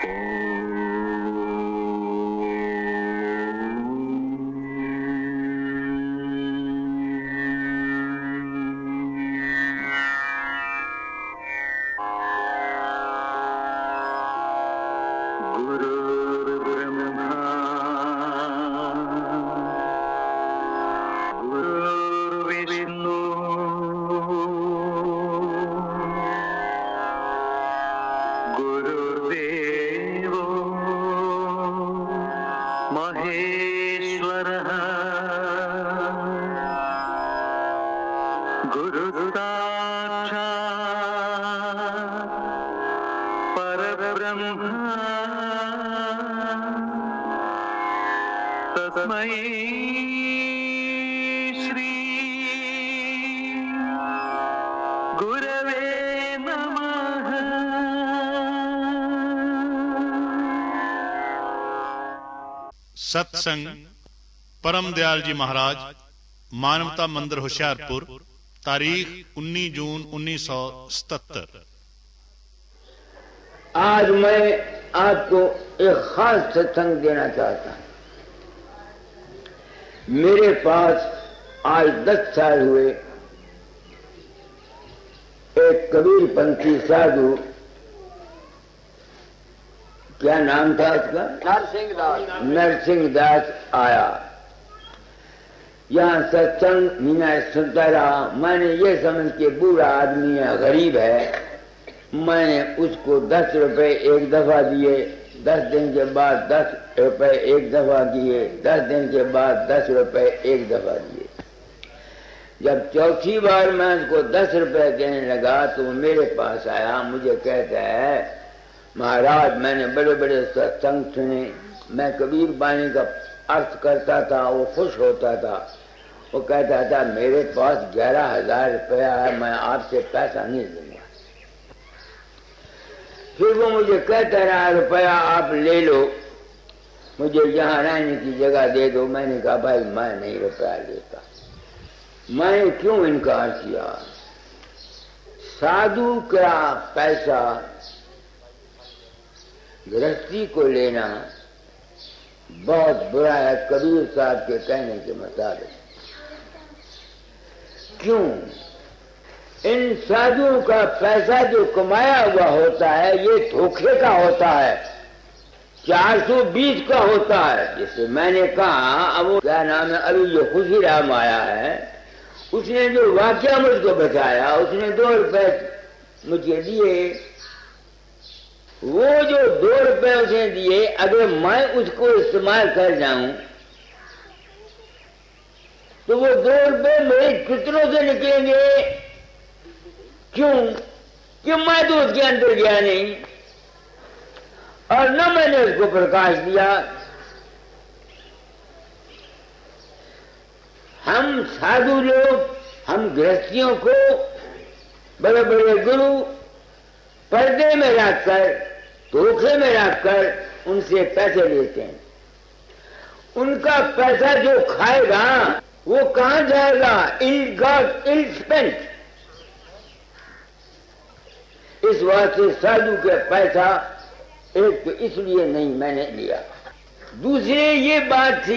सत्संग परम दयाल जी महाराज, मानवता मंदिर होशियारपुर, तारीख 19 जून 1977। आज मैं आपको एक खास सत्संग देना चाहता हूं। मेरे पास आज 10 साल हुए एक कबीरपंथी साधु, क्या नाम था उसका? नरसिंह दास आया। यहाँ सत्संग मीना सुनता रहा। मैंने ये समझ के बूढ़ा आदमी है, गरीब है, मैंने उसको 10 रुपए एक दफा दिए। 10 दिन के बाद 10 रुपए एक दफा दिए। 10 दिन के बाद 10 रुपए एक दफा दिए। जब चौथी बार मैं उसको 10 रुपए देने लगा तो वो मेरे पास आया। मुझे कहता है, महाराज मैंने बड़े बड़े सत्संग सुने, मैं कबीर बानी का अर्थ करता था, वो खुश होता था। वो कहता था मेरे पास 11,000 रुपया है, मैं आपसे पैसा नहीं दूंगा। फिर वो मुझे कहता रहा रुपया आप ले लो, मुझे यहाँ रहने की जगह दे दो। मैंने कहा भाई मैं नहीं रुपया लेता। मैंने क्यों इनकार किया? साधु का पैसा गृहस्थी को लेना बहुत बुरा है, कबीर साहब के कहने के मुताबिक। क्यों? इन साधुओं का पैसा जो कमाया हुआ होता है ये धोखे का होता है, 420 का होता है। जैसे मैंने कहा, अब वो क्या नाम है, अभी जो खुशीराम आया है, उसने जो वाकया मुझको बताया, उसने 2 रुपए मुझे दिए। वो जो 2 रुपए उसने दिए, अगर मैं उसको इस्तेमाल कर जाऊं तो वो 2 रुपए मेरे कितनों से निकलेंगे? क्यों? कि मैं तो उसके अंदर गया नहीं और न मैंने उसको प्रकाश दिया। हम साधु लोग, हम गृहस्थियों को बड़े बड़े गुरु पर्दे में रखकर, धोखे में रखकर उनसे पैसे लेते हैं। उनका पैसा जो खाएगा वो कहां जाएगा? Ill spent. इस वास्ते साधु के पैसा एक तो इसलिए नहीं मैंने लिया। दूसरी ये बात थी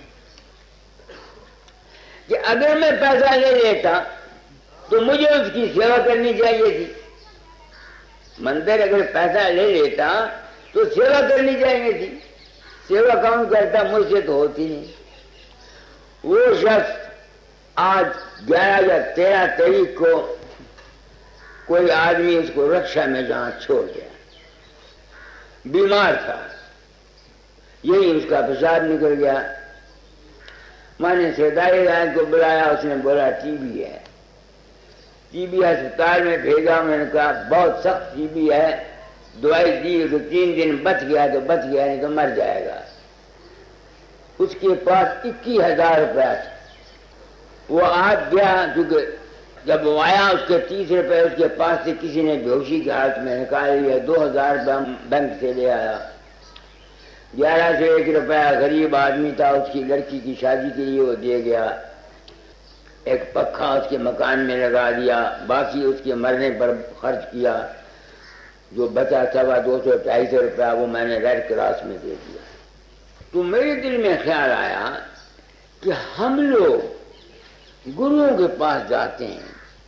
कि अगर मैं पैसा ले लेता तो मुझे उसकी सेवा करनी चाहिए थी। मंदिर अगर पैसा ले लेता तो सेवा करनी चाहिए थी। सेवा कौन करता? मुझसे तो होती नहीं। वो शख्स आज 11 या 13 तारीख को कोई आदमी उसको रक्षा में जहां छोड़ गया, बीमार था, यही उसका पेशाब निकल गया। मैंने सेदाई राय को बुलाया, उसने बोला टीबी है। टीबी अस्पताल में भेजा। मैंने कहा बहुत सख्त टीबी है, दवाई दी तो 3 दिन बच गया तो बच गया, नहीं तो मर जाएगा। उसके पास 21,000 रुपया था। वो आज गया, क्योंकि जब वो आया उसके 30 रुपए उसके पास से किसी ने बेहोशी के हाथ में निकाल लिया। 2,000 बैंक से ले आया। 11 से 1 रुपया गरीब आदमी था, उसकी लड़की की शादी के लिए वो दे गया। एक पक्का उसके मकान में लगा दिया, बाकी उसके मरने पर खर्च किया। जो बचा 200-250 रुपया वो मैंने रेड क्रॉस में दे दिया। तो मेरे दिल में ख्याल आया कि हम लोग गुरुओं के पास जाते हैं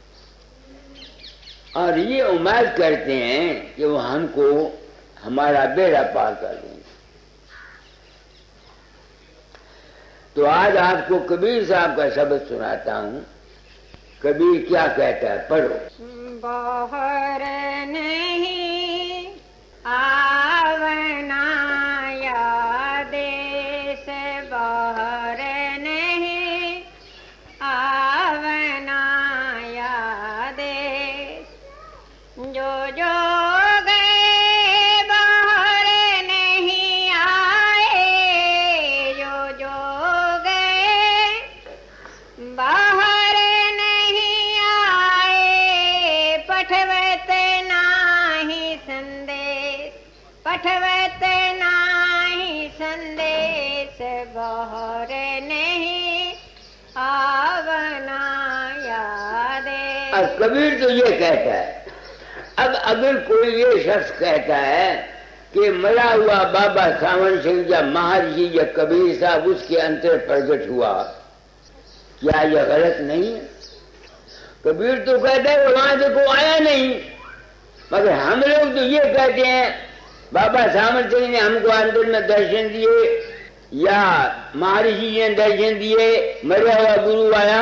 और ये उम्मीद करते हैं कि वो हमको हमारा बेड़ा पार कर देंगे। तो आज आपको कबीर साहब का शब्द सुनाता हूं। कबीर क्या कहता है, पढ़ो। बाहर नहीं आवना या देश, बाहर नहीं आवना या देश, जो जो गए बाहर नहीं आए, जो जो गए बाहर नहीं आए, पठवत नाही संदेश, पठवत नाही संदेश, बाहर नहीं आवना या देश। और कबीर तो ये कहता है। अब अगर कोई ये शख्स कहता है कि मरा हुआ बाबा सावन सिंह या महर्षि या कबीर साहब उसके अंतर प्रकट हुआ, क्या यह गलत नहीं है? कबीर तो कहता है वहां से कोई आया नहीं, मगर हम लोग तो ये कहते हैं बाबा सावन सिंह ने हमको अंदर में दर्शन दिए या महर्षि ने दर्शन दिए, मरा हुआ गुरु आया।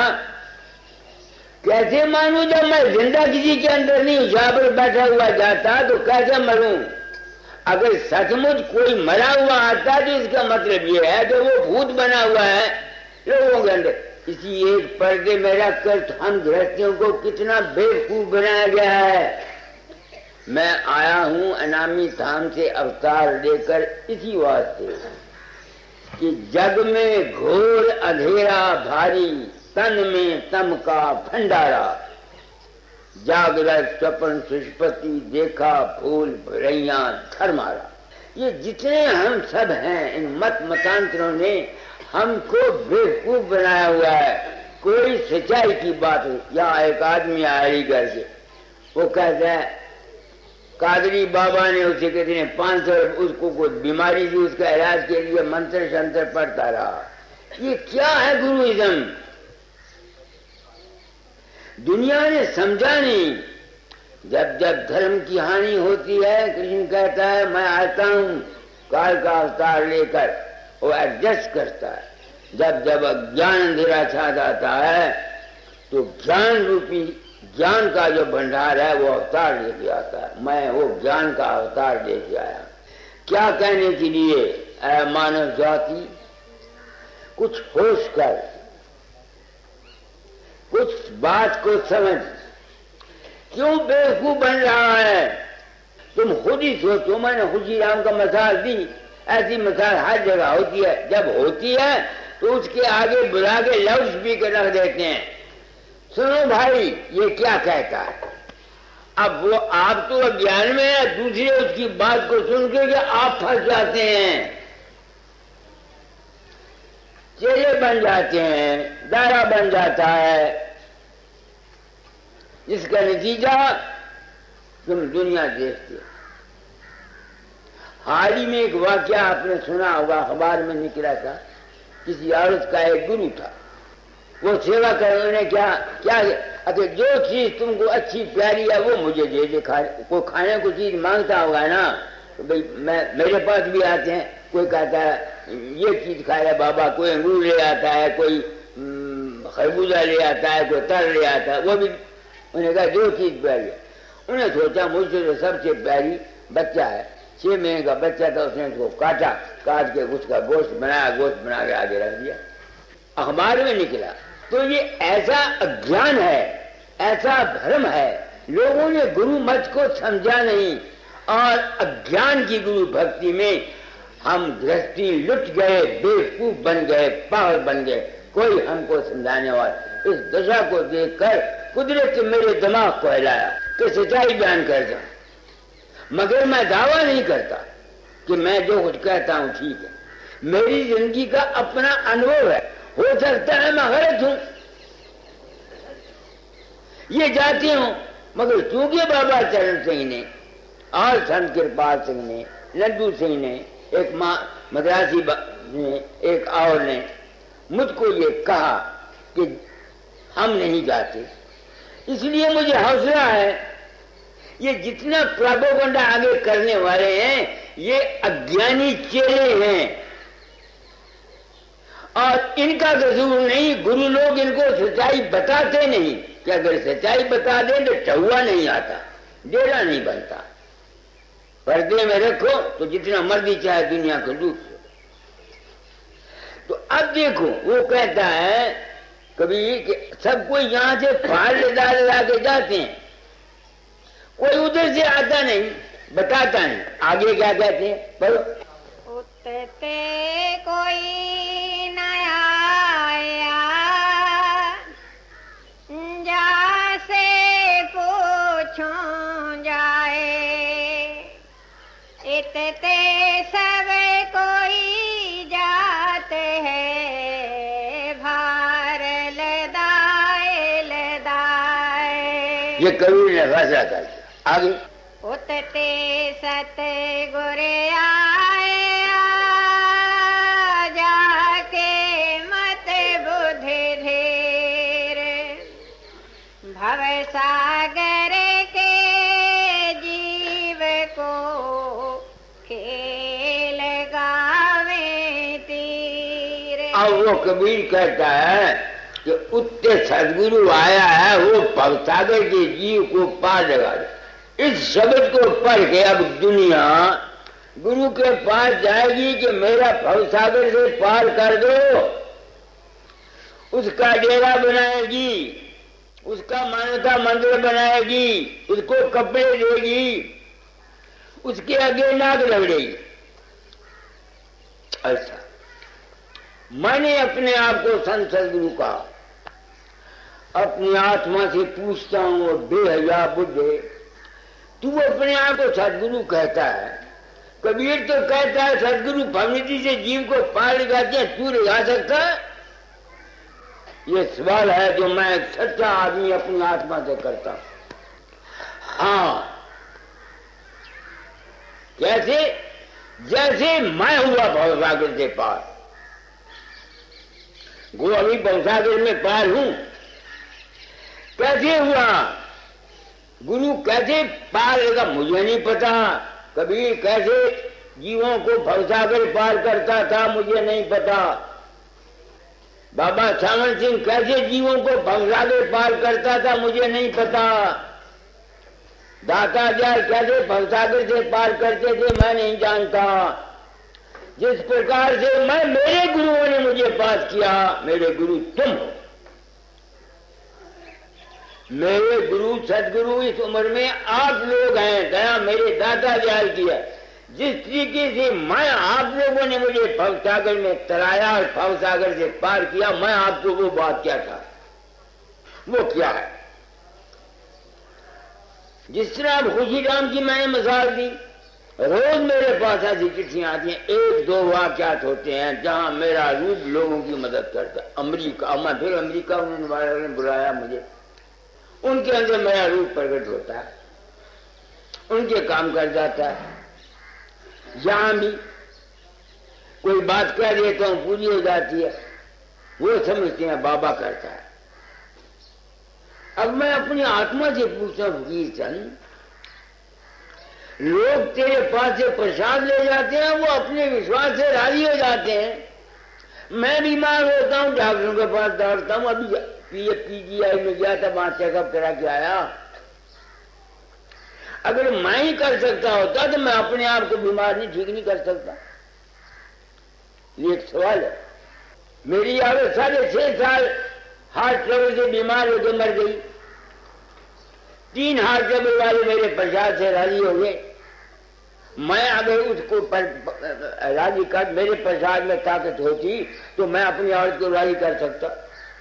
कैसे मानूं जब मैं जिंदा किसी के अंदर नहीं, यहाँ पर बैठा हुआ जाता तो कैसे मरूं? अगर सचमुच कोई मरा हुआ आता तो इसका मतलब ये है कि वो भूत बना हुआ है लोगों के अंदर। इसी एक पर्दे में रखकर हम गृहस्थियों को कितना बेवकूफ बनाया गया है। मैं आया हूं अनामी धाम से अवतार लेकर इसी वास्ते कि जग में घोर अंधेरा भारी, तन में तम का भंडारा, जागृत स्वप्न सुष्पति देखा फूल भरैया धर्मारा। ये जितने हम सब हैं इन मत मतांतरों ने हमको बेवकूफ बनाया हुआ है। कोई सच्चाई की बात है। यहाँ एक आदमी आया अलीगढ़ से, वो कहता है कादरी बाबा ने उसे कहते हैं 500 उसको कोई बीमारी थी, उसका इलाज के लिए मंत्र शंत्र पढ़ता रहा। ये क्या है गुरुइज्म? दुनिया ने समझा नहीं। जब जब धर्म की हानि होती है, कृष्ण कहता है मैं आता हूं काल का अवतार लेकर, वो एडजस्ट करता है। जब जब अज्ञान अंधेरा छा जाता है तो ज्ञान रूपी ज्ञान का जो भंडार है वो अवतार लेके आता है। मैं वो ज्ञान का अवतार लेके आया। क्या कहने के लिए? ऐ मानव जाति, कुछ होश कर, कुछ बात को समझ। क्यों बेवकूफ बन रहा है? तुम खुद ही सोचो। मैंने खुशी राम का मिसाल दी, ऐसी मिसाल हर जगह होती है। जब होती है तो उसके आगे बुला के लाउड स्पीकर रख देते हैं, सुनो भाई ये क्या कहता है। अब वो आप तो अज्ञान में है, दूसरे उसकी बात को सुन के आप फंस जाते हैं, चेले बन जाते हैं, दायरा बन जाता है, जिसका नतीजा तुम दुनिया देखते। हाल ही में एक वाकया आपने सुना होगा, अखबार में निकला था। किसी औरत का एक गुरु था, वो सेवा करने ने क्या क्या अच्छा जो चीज तुमको अच्छी प्यारी है वो मुझे दे दे। कोई खाने को चीज मांगता होगा ना, तो भाई मेरे पास भी आते हैं। कोई कहता है ये चीज खाएगा बाबा, कोई अंगूर ले आता है, कोई खरबूजा ले आता है, कोई तर ले आता है। वो भी उन्हें कहा जो चीज प्यारी है। उन्हें सोचा मुझसे तो सबसे प्यारी बच्चा है। 6 महीने का बच्चा था, उसने उसको काटा, काट के उसका गोश्त बनाया, गोश्त बना के आगे रख दिया। अखबार में निकला। तो ये ऐसा अज्ञान है, ऐसा भ्रम है। लोगों ने गुरु मत को समझा नहीं और अज्ञान की गुरु भक्ति में हम गृहस्थी लुट गए, बेवकूफ बन गए, पागल बन गए। कोई हमको समझाने वाला। इस दशा को देखकर कुदरत मेरे दिमाग को हिलाया कि सच्चाई बयान कर दो। मगर मैं दावा नहीं करता कि मैं जो कुछ कहता हूं ठीक है। मेरी जिंदगी का अपना अनुभव है। हो सकता है मैं गलत हूं, ये जाती हूं, मगर चूंकि बाबा चरण सिंह ने और संत कृपाल सिंह ने, लड्डू सिंह ने, एक मद्रासी ने, एक और ने मुझको ये कहा कि हम नहीं जाते। इसलिए मुझे हौसला है। ये जितना प्रोपेगेंडा आगे करने वाले हैं ये अज्ञानी चेले हैं और इनका कसूर नहीं। गुरु लोग इनको सच्चाई बताते नहीं कि अगर सच्चाई बता दें तो चौवा नहीं आता, डेरा नहीं बनता। पर्दे में रखो तो जितना मर्जी चाहे दुनिया को लूट लो। तो अब देखो वो कहता है कभी कि सब कोई यहां से फाड़ लदा के जाते हैं, कोई उधर से आता नहीं, बताता नहीं। आगे क्या कहते हैं पढ़ो। उतते कोई नया जा से पूछो जाए, इतते सब कोई जाते हैं भार लदाए लदाए। ये कवि ने फैसला कर दिया। आगे उतते सत गुरे आए जाके मत बुद्धि धीर, भव सागर के जीव को खेल गावे तीर। अब वो कबीर कहता है कि उत्ते सदगुरु आया है, वो भवसागर के जीव को पार लगा दे। इस शब्द को पढ़ के अब दुनिया गुरु के पास जाएगी कि मेरा भवसागर से पार कर दो। उसका डेरा बनाएगी, उसका मान्यता मंदिर बनाएगी, उसको कपड़े देगी, उसके आगे नाक रगड़ेगी। ऐसा मैंने अपने आप को संत सदगुरु कहा, अपनी आत्मा से पूछता हूं वो बेहया बुद्धे, तू अपने आप को सदगुरु कहता है। कबीर तो कहता है सदगुरु भवनिधि से जीव को पार लगाते हैं, तू लगा सकता है? ये सवाल है जो मैं एक सच्चा आदमी अपनी आत्मा से करता हूं। हाँ, कैसे? जैसे मैं हुआ भवसागर से पार, वो अभी भवसागर में पार हूं। कैसे हुआ? गुरु कैसे पार लगा मुझे नहीं पता। कबीर कैसे जीवों को भवसागर पार करता था मुझे नहीं पता। बाबा सावन सिंह कैसे जीवों को भवसागर पार करता था मुझे नहीं पता। दाता जय कैसे भवसागर से पार करते थे मैं नहीं जानता। जिस प्रकार से मैं, मेरे गुरुओं ने मुझे पास किया, मेरे गुरु तुम हो। मेरे गुरु सदगुरु इस उम्र में आप लोग हैं। दया मेरे दादा दयाल की है। जिस तरीके से मैं, आप लोगों ने मुझे भवसागर में तराया और भवसागर से पार किया, मैं आपको वो बात क्या था, वो क्या है? जिस तरह अब खुशी राम की मैंने मिसाल दी, रोज मेरे पास ऐसी चिट्ठियां आती हैं, एक दो वाकयात होते हैं जहां मेरा रूप लोगों की मदद करता है। अमेरिका, मैं फिर अमेरिका उन्होंने बुलाया मुझे, उनके अंदर मेरा रूप प्रकट होता है, उनके काम कर जाता है। यहां भी कोई बात कह देता हूं पूरी हो जाती है, वो समझते हैं बाबा करता है। अब मैं अपनी आत्मा से पूछता हूं फकीर चंद, लोग तेरे पास से प्रसाद ले जाते हैं, वो अपने विश्वास से राजी हो जाते हैं। मैं बीमार होता हूं, डॉक्टरों के पास दौड़ता हूं। अभी पीजीआई में गया था, वहां चेकअप करा के आया। अगर मैं ही कर सकता होता तो मैं अपने आप को बीमार नहीं, ठीक नहीं कर सकता। ये एक सवाल है। मेरी औरत 6.5 साल हार्ट ट्रबल से बीमार होकर मर गई। 3 हार्ट ट्रबल वाले मेरे प्रसाद से राजी हो गए। मैं अगर उसको राजी कर, मेरे प्रसाद में ताकत होती तो मैं अपनी औरत को राजी कर सकता।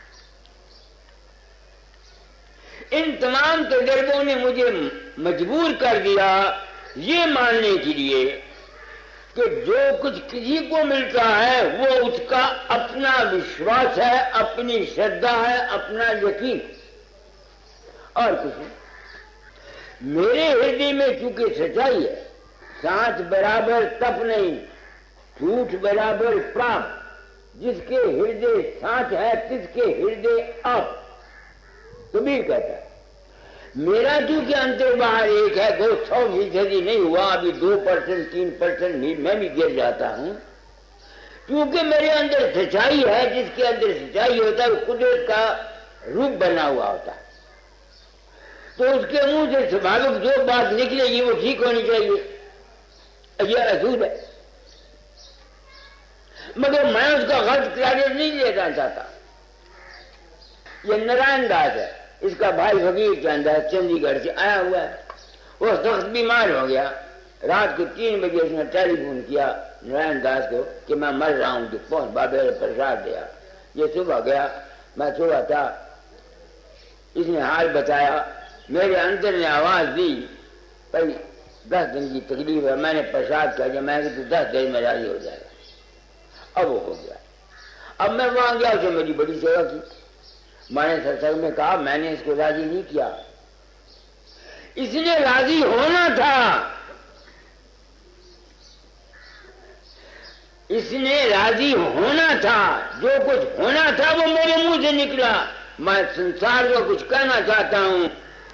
इन तमाम तजर्बों ने मुझे मजबूर कर दिया ये मानने के लिए कि जो कुछ किसी को मिलता है वो उसका अपना विश्वास है, अपनी श्रद्धा है, अपना यकीन, और कुछ नहीं। मेरे हृदय में चूंकि सच्चाई है, सांच बराबर तप नहीं, झूठ बराबर पाप, जिसके हृदय सांच है तिसके हृदय आप, कबीर कहता है। मेरा चूंकि अंतर बाहर एक है, 100% नहीं हुआ, अभी 2% 3% मैं भी गिर जाता हूं, क्योंकि मेरे अंदर सच्चाई है। जिसके अंदर सच्चाई होता है वो कुदरत का रूप बना हुआ होता है, तो उसके मुंह से स्वाभाविक जो बात निकलेगी वो ठीक होनी चाहिए, यह असूल है। मगर मैं उसका गलत क्रेडिट नहीं लेना चाहता। यह नारायण दास है, इसका भाई फकीर के अंदर चंडीगढ़ से आया हुआ है। वो सख्त बीमार हो गया। रात को 3 बजे उसने टेलीफोन किया नारायण दास को कि मैं मर रहा हूं, तो पहुंच बाबे ने प्रसाद दिया। ये सुबह गया, मैं सुबह था, इसने हाल बताया। मेरे अंदर ने आवाज दी भाई 10 दिन की तकलीफ है, मैंने प्रसाद कर दिया। मैं तो 10 दिन में राजी हो जाएगा। अब वो हो गया। अब मैं वहां गया, उसे मेरी बड़ी सेवा की। मैंने सत्संग में कहा मैंने इसको राजी नहीं किया, इसने राजी होना था, इसने राजी होना था। जो कुछ होना था वो मेरे मुंह से निकला। मैं संसार को कुछ कहना चाहता हूं,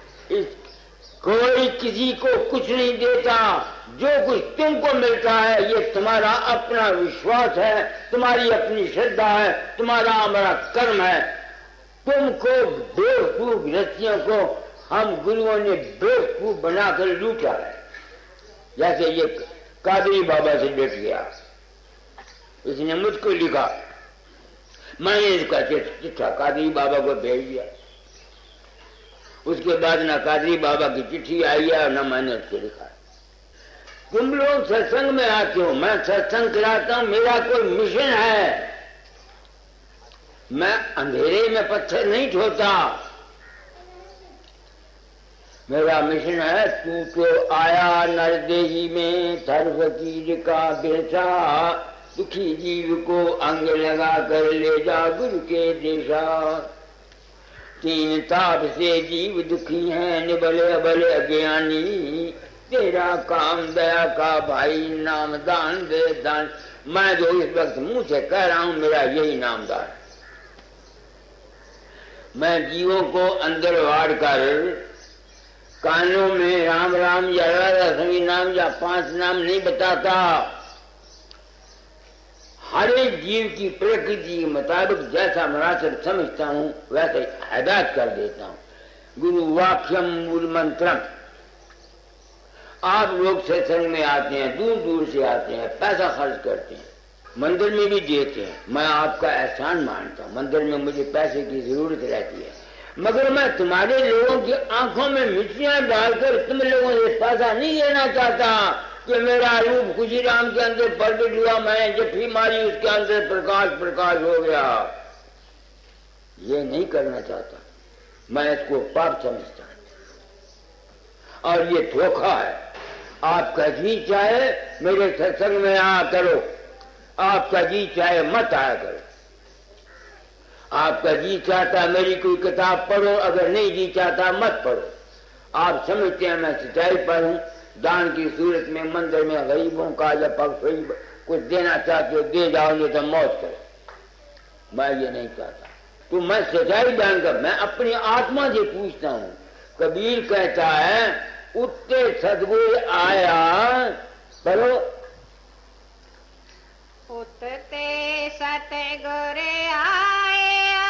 कोई किसी को कुछ नहीं देता। जो कुछ तुमको मिलता है ये तुम्हारा अपना विश्वास है, तुम्हारी अपनी श्रद्धा है, तुम्हारा हमारा कर्म है। तुमको बेवकूफ रस्सियों को हम गुरुओं ने बेवकूफ बनाकर लूटा है। जैसे ये कादरी बाबा से बैठ गया, इसने मुझको लिखा, मैंने इसका चिट्ठा कादरी बाबा को भेज दिया। उसके बाद ना कादरी बाबा की चिट्ठी आई है और ना मैंने उसको लिखा। तुम लोग सत्संग में आते हो, मैं सत्संग कराता हूं, मेरा कोई मिशन है। मैं अंधेरे में पत्थर नहीं छोड़ता। मेरा मिशन है, तू तो आया नरदेही में, थर फकीर का बेचा, दुखी जीव को अंग लगा कर ले जा गुरु के देशा। 3 ताप से जीव दुखी हैं, निबले अबले अज्ञानी, तेरा काम दया का भाई नाम दान दे दान। मैं जो इस वक्त मुंह से कह रहा हूं मेरा यही नामदान। मैं जीवों को अंदर वाड़ कर कानों में राम राम या राधा स्वामी नाम या 5 नाम नहीं बताता। हर एक जीव की प्रकृति के मुताबिक जैसा मुनासिब समझता हूं वैसे हिदायत कर देता हूं। गुरु वाक्यम मूल मंत्रम। आप लोग सत्संग में आते हैं, दूर दूर से आते हैं, पैसा खर्च करते हैं, मंदिर में भी देते हैं। मैं आपका एहसान मानता हूं, मंदिर में मुझे पैसे की जरूरत रहती है, मगर मैं तुम्हारे लोगों की आंखों में मिट्टियां डालकर तुम लोगों से पैसा नहीं लेना चाहता कि मेरा रूप खुशी राम के अंदर प्रकट हुआ, मैंने जट्ठी मारी उसके अंदर प्रकाश प्रकाश हो गया। ये नहीं करना चाहता, मैं इसको पाप समझता और ये धोखा है। आपका जी चाहे मेरे सत्संग में आया करो, आपका जी चाहे मत आया करो। आपका जी चाहता मेरी कोई किताब पढ़ो, अगर नहीं जी चाहता मत पढ़ो। आप समझते हैं मैं सच्चाई पर हूं, दान की सूरत में मंदिर में गरीबों का या पक्षी कुछ देना चाहते हो दे जाओ, नहीं तो मौत करो। मैं ये नहीं चाहता। तो मैं सच्चाई जानकर मैं अपनी आत्मा से पूछता हूं। कबीर कहता है उत्ते सदगुरु आया, बोलो उत्ते सतगुरु आया,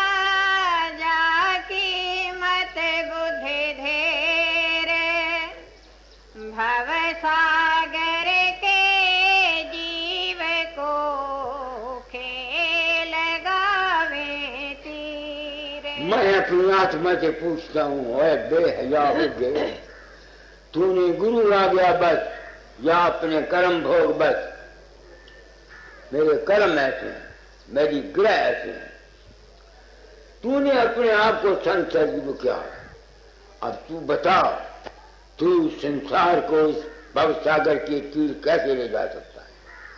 जाकी मत बुद्धि धेर, भव सागर के जीव को खेल गावे तीर। मैं अपनी आत्मा से पूछता हूँ, बेहया हो गए, तूने गुरु आ गया बस या अपने कर्म भोग बस। मेरे कर्म ऐसे हैं, मेरी ग्रह ऐसे हैं। तूने अपने आप को संत सदगुरु किया, अब तू बता तू संसार को इस भवसागर की तीर कैसे ले जा सकता है?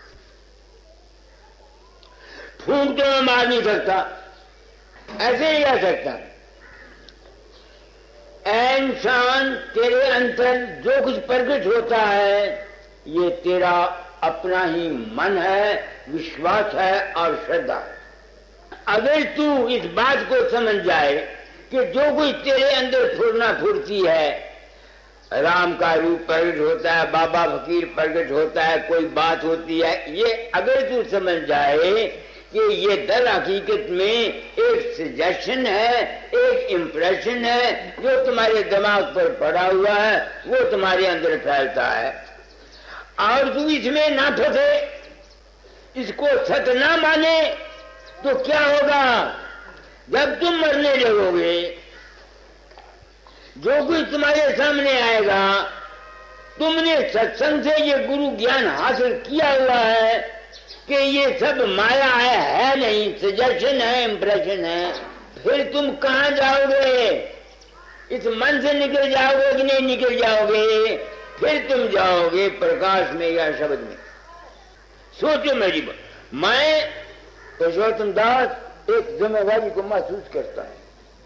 फूंक तो मैं मार नहीं सकता, ऐसे ही जा सकता। ऐ इंसान, तेरे अंदर जो कुछ प्रकट होता है ये तेरा अपना ही मन है, विश्वास है और श्रद्धा। अगर तू इस बात को समझ जाए कि जो कुछ तेरे अंदर फुरना फुरती है, राम का रूप प्रकट होता है, बाबा फकीर प्रकट होता है, कोई बात होती है, ये अगर तू समझ जाए कि ये दर हकीकत में एक सजेशन है, एक इंप्रेशन है जो तुम्हारे दिमाग पर पड़ा हुआ है, वो तुम्हारे अंदर फैलता है और तू इसमें ना फंसे, इसको सच ना माने, तो क्या होगा? जब तुम मरने लगोगे, जो कुछ तुम्हारे सामने आएगा, तुमने सत्संग से ये गुरु ज्ञान हासिल किया हुआ है कि ये सब माया है नहीं, सजेशन है, इंप्रेशन है, फिर तुम कहां जाओगे? इस मन से निकल जाओगे कि नहीं निकल जाओगे? फिर तुम जाओगे प्रकाश में या शब्द में। सोचो मेरी बात, मैं पुरुषोत्तम दास एक जिम्मेवारी को महसूस करता है।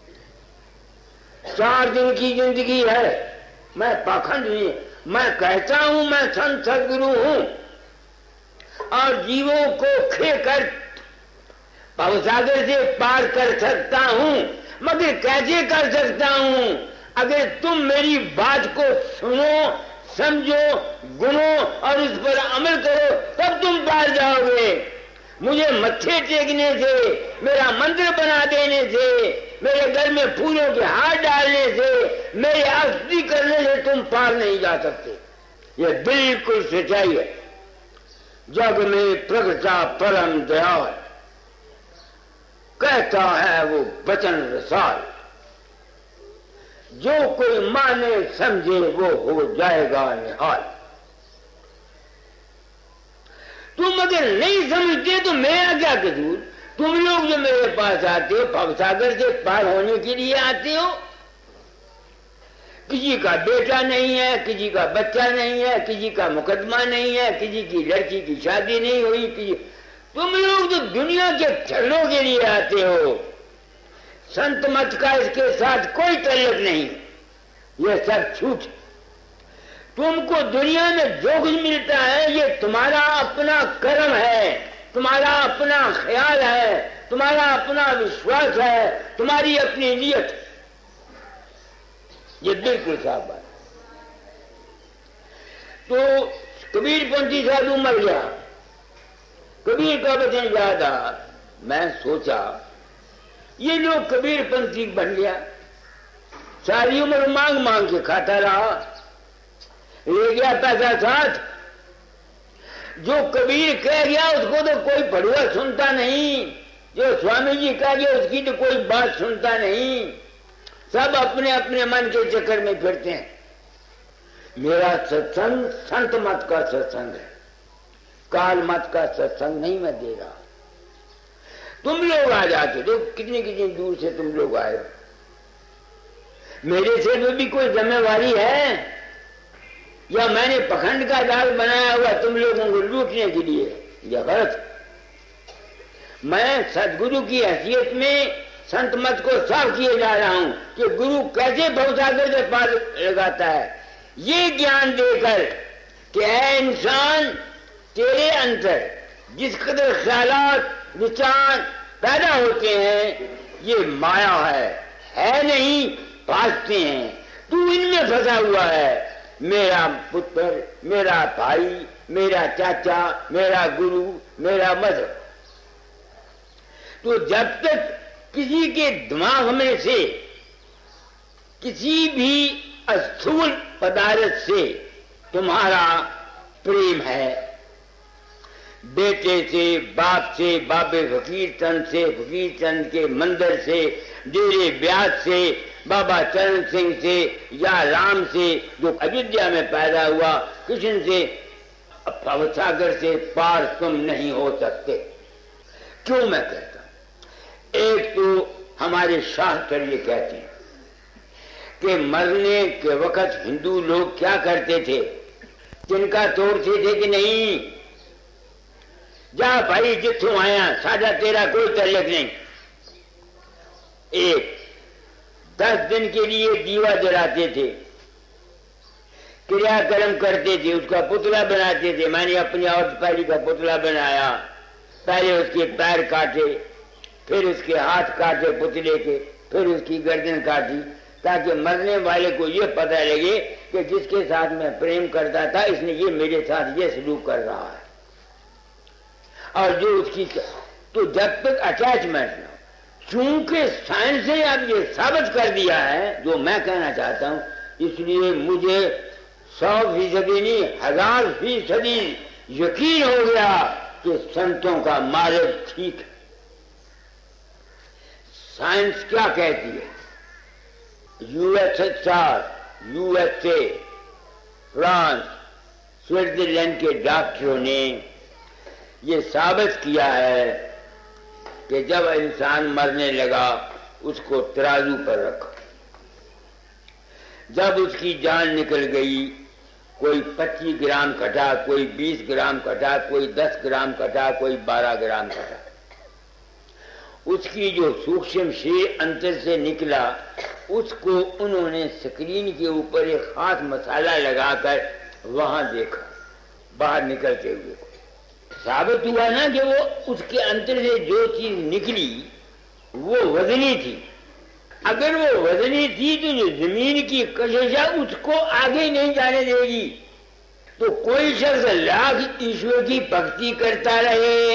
4 दिन की जिंदगी है, मैं पाखंड नहीं, मैं कहता हूं मैं संत सदगुरु हूं और जीवों को खेकर भवसागर से पार कर सकता हूं, मगर कैसे कर सकता हूं? अगर तुम मेरी बात को सुनो, समझो, गुनो और उस पर अमल करो, तब तुम पार जाओगे। मुझे मत्थे टेकने से, मेरा मंदिर बना देने से, मेरे घर में फूलों के हार डालने से, मेरी आस्ती करने से तुम पार नहीं जा सकते। ये बिल्कुल सच्चाई है। जग में प्रगटा परम दयाल, कहता है वो वचन रसाल, जो कोई माने समझे वो हो जाएगा निहाल। तुम अगर नहीं समझते तो मेरा क्या कसूर? तुम लोग जो मेरे पास आते हो, भवसागर से पार होने के लिए आते हो। किसी का बेटा नहीं है, किसी का बच्चा नहीं है, किसी का मुकदमा नहीं है, किसी की लड़की की शादी नहीं हुई, तुम लोग तो दुनिया के झगड़ों के लिए आते हो। संत मत का इसके साथ कोई ताल्लुक नहीं, यह सब झूठ। तुमको दुनिया में जो कुछ मिलता है ये तुम्हारा अपना कर्म है, तुम्हारा अपना ख्याल है, तुम्हारा अपना विश्वास है, तुम्हारी अपनी नियत। ये बिल्कुल साफ बात। तो कबीरपंथी साधु मर गया, कबीर का वचन याद आ, मैं सोचा ये लोग कबीरपंथी बन गया, सारी उम्र मांग मांग के खाता रहा, ले गया पैसा साथ। जो कबीर कह गया उसको तो कोई पढ़ुआ सुनता नहीं, जो स्वामी जी कह गया उसकी तो कोई बात सुनता नहीं, सब अपने अपने मन के चक्कर में फिरते हैं। मेरा सत्संग संत मत का सत्संग है, काल मत का सत्संग नहीं मैं दे रहा। तुम लोग आ जाते तो कितनी कितनी दूर से तुम लोग आए, मेरे से भी कोई जिम्मेवारी है या मैंने पखंड का जाल बनाया हुआ तुम लोगों को लूटने के लिए? यह गलत। मैं सदगुरु की हैसियत में संत मत को साफ किए जा रहा हूं कि गुरु कैसे भवसागर से पार लगाता है, ये ज्ञान देकर कि ऐ इंसान, तेरे अंदर जिस कदर ख्यालात विचार पैदा होते हैं ये माया है नहीं, भासते हैं। तू इनमें फंसा हुआ है। मेरा पुत्र, मेरा भाई, मेरा चाचा, मेरा गुरु, मेरा मदर। तो जब तक किसी के दिमाग में से किसी भी स्थूल पदार्थ से तुम्हारा प्रेम है, बेटे से, बाप से, बाबे फकीर चंद से, फकीर चंद के मंदिर से, डेरे ब्याज से, बाबा चरण सिंह से या राम से जो अयोध्या में पैदा हुआ, कृष्ण से, भवसागर से पार तुम नहीं हो सकते। क्यों मैं कहता हूं? एक तो हमारे शास्त्र ये कहते हैं कि मरने के वक्त हिंदू लोग क्या करते थे, तिनका तोड़ते थे कि नहीं? जा भाई जिथों आया, साडा तेरा कोई ताल्लुक नहीं। एक 10 दिन के लिए दीवा जलाते थे, क्रियाक्रम करते थे, उसका पुतला बनाते थे। मैंने अपनी औरत पहली का पुतला बनाया, पहले उसके पैर काटे, फिर उसके हाथ काटे पुतले के, फिर उसकी गर्दन काटी, ताकि मरने वाले को ये पता लगे कि जिसके साथ मैं प्रेम करता था इसने ये मेरे साथ ये सलूक कर रहा है। और जो उसकी, तो जब तक अटैचमेंट न, चूंकि साइंस ने अब ये साबित कर दिया है जो मैं कहना चाहता हूं, इसलिए मुझे 100% नहीं 1000% यकीन हो गया कि संतों का मार्ग ठीक है। साइंस क्या कहती है? यूएसएसआर, यूएसए, फ्रांस, स्विट्जरलैंड के डॉक्टरों ने ये साबित किया है कि जब इंसान मरने लगा उसको तराजू पर रखो, जब उसकी जान निकल गई, कोई 25 ग्राम कटा, कोई 20 ग्राम कटा, कोई 10 ग्राम कटा, कोई 12 ग्राम कटा, उसकी जो सूक्ष्म शेर अंतर से निकला उसको उन्होंने स्क्रीन के ऊपर एक खास मसाला लगाकर वहां देखा, बाहर निकलते हुए साबित हुआ ना कि वो उसके अंतर से जो चीज निकली वो वजनी थी। अगर वो वजनी थी तो जो जमीन की कशिश है उसको आगे नहीं जाने देगी। तो कोई शख्स लाख ईश्वर की भक्ति करता रहे,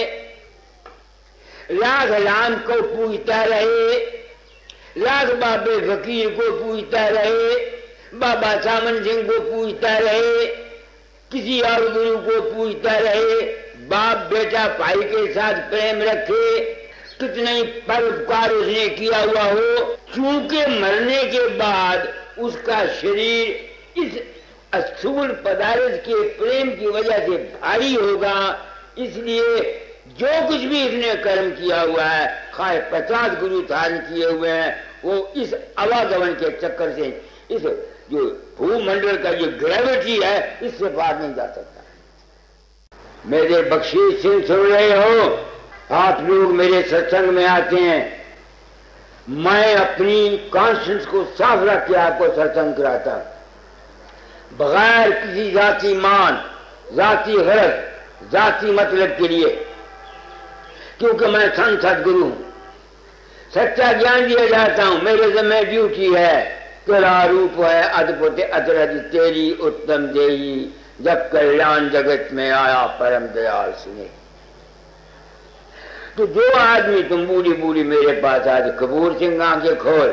लाख राम को पूजता रहे, लाख बाबे फकीर को पूजता रहे, बाबा सामन सिंह को पूजता रहे, किसी और गुरु को पूजता रहे, बाप बेटा भाई के साथ प्रेम रखे, कितना ही परोपकार उसने किया हुआ हो, चूंकि मरने के बाद उसका शरीर इस स्थूल पदार्थ के प्रेम की वजह से भारी होगा, इसलिए जो कुछ भी इसने कर्म किया हुआ है, खाए 50 गुरु धारण किए हुए हैं, वो इस आवागमन के चक्कर से, इस जो भूमंडल का जो ग्रेविटी है, इससे बाहर नहीं जा सकता। मेरे बख्शीश सिंह सुन रहे हो, आप लोग मेरे सत्संग में आते हैं, मैं अपनी कॉन्शियंस को साफ रख के आपको सत्संग कराता, बगैर किसी जाति मान, जाति गरज, जाति मतलब के लिए, क्योंकि मैं संत सदगुरु हूं, सच्चा ज्ञान दिया जाता हूं, मेरे ज़िम्मे ड्यूटी है। तेरा रूप है अद्भुत अतरज तेरी उत्तम देही, जब कल्याण जगत में आया परम दयाल सुने। तो जो आदमी तुम बूढ़ी बूढ़ी मेरे पास आज कपूर सिंह आंखें खोल,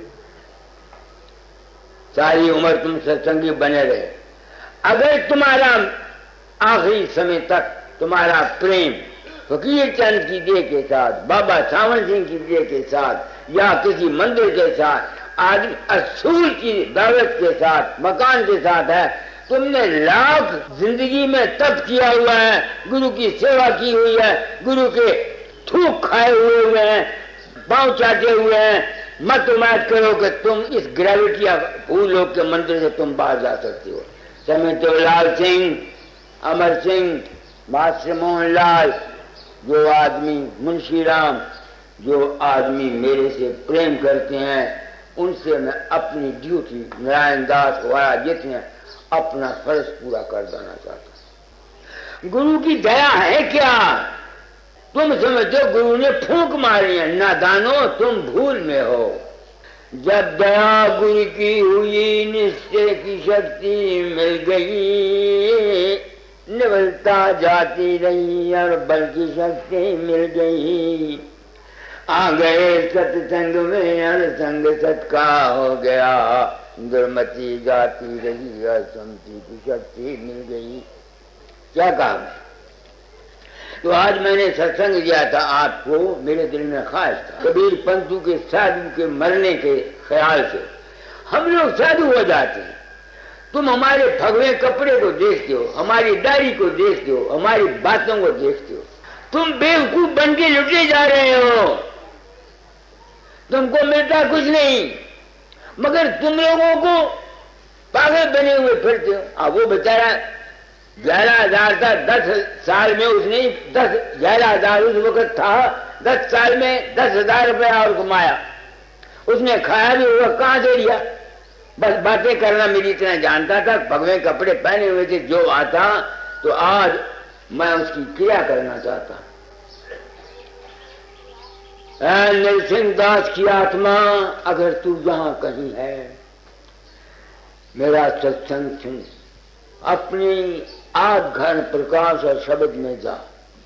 सारी उम्र तुम सत्संगी बने रहे, अगर तुम्हारा आखिरी समय तक तुम्हारा प्रेम फकीर चंद की देह के साथ, बाबा सावन सिंह की देह के साथ, या किसी मंदिर के साथ, आदमी असूल की दावत के साथ, मकान के साथ है, तुमने लाख जिंदगी में तप किया हुआ है, गुरु की सेवा की हुई है, गुरु के थूक खाए हुए हैं, पांव चाटे हुए हैं, मत उम्मीद करो कि तुम इस ग्रेविटी या भूलोक के मंदिर से तुम बाहर जा सकते हो। समय तो लाल सिंह, अमर सिंह, मास्टर मोहन लाल, जो आदमी मुंशी राम, जो आदमी मेरे से प्रेम करते हैं, उनसे मैं अपनी ड्यूटी नारायण दास वाला जितने अपना फर्ज पूरा कर देना चाहता हूं। गुरु की दया है क्या? तुम समझो गुरु ने फूंक मारी है, नादानो तुम भूल में हो। जब दया गुरु की हुई, निश्चय की शक्ति मिल गई, निवलता जाती रही और बल की शक्ति मिल गई। आ गए सत्संग में और संग सत का हो गया, दुर्मति जाती रही और समति की शक्ति मिल गई। क्या कहा मैं? तो आज मैंने सत्संग दिया था आपको, मेरे दिल में ख्वाहिश था, कबीर पंथू के साधु के मरने के ख्याल से हम लोग साधु हो जाते हैं। तुम हमारे भगवे कपड़े को देखते हो, हमारी दाढ़ी को देखते हो, हमारी बातों को देखते हो, तुम बेवकूफ बन के लुटे जा रहे हो, तुमको मिलता कुछ नहीं, मगर तुम लोगों को पागल बने हुए फिरते हो। अब वो बेचारा 11,000 था, 10 साल में उसने 11,000 उस वक्त था, 10 साल में 10,000 रुपया और कमाया, उसने खाया भी हुआ कहां से लिया? बस बातें करना मेरी इतना जानता था, भगवे कपड़े पहने हुए थे, जो आता तो आज मैं उसकी क्रिया करना चाहता। नरसिंह दास की आत्मा, अगर तू जहां कहीं है, मेरा सत्संग सुन, अपनी आग घन प्रकाश और शब्द में जा।